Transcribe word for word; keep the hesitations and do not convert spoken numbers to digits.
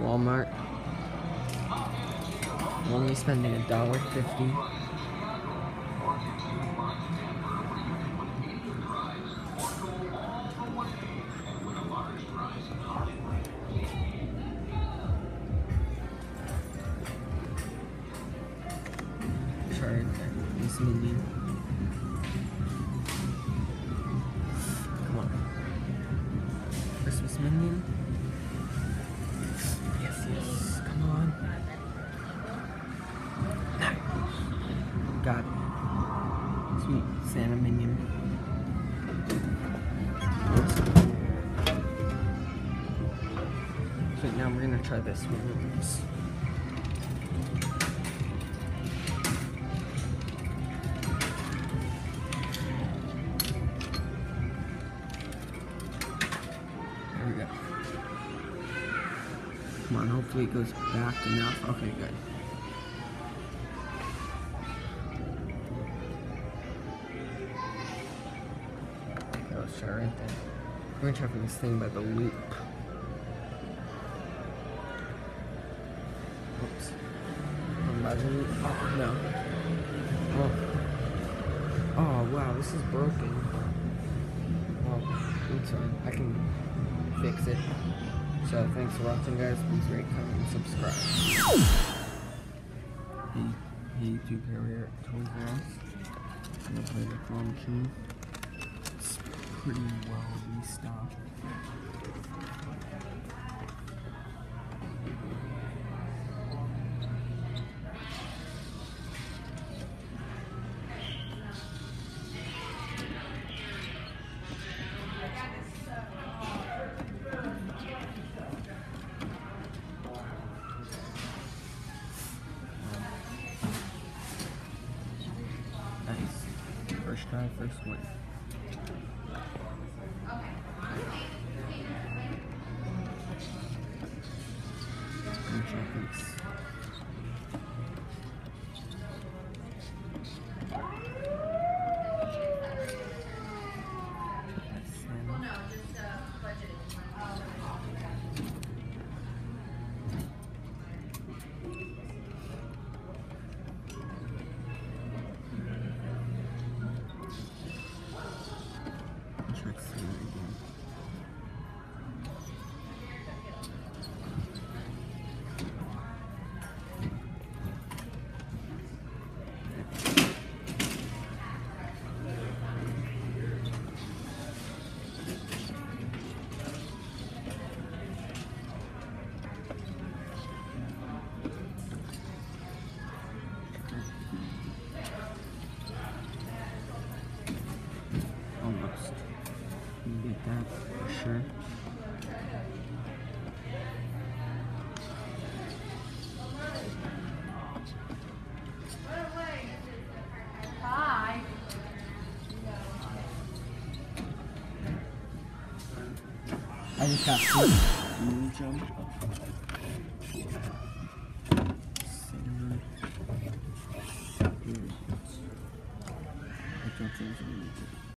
Walmart. I'm only spending a dollar fifty. Charge this minion. Come on. Christmas minion. Yes, yes. Come on. Got it. Sweet Santa minion. So now we're gonna try this one. There we go. Come on, hopefully it goes back enough. Okay, good. That was sure right there. We're gonna try for this thing by the loop. Oops. By the loop. Oh, no. Oh. Oh, wow, this is broken. Oh, it's fine. I can fix it. So, thanks for watching, guys. Please rate, comment, and subscribe. Hey, hey, YouTube, here we are at Toys R Us. I'm gonna play the claw machine. It's pretty well restocked. Nice. First try, first win. Finish our face. Trick Santa again. Almost. You get that for sure. Hi. I just got two. Moon jump. Sand. Here. I don't think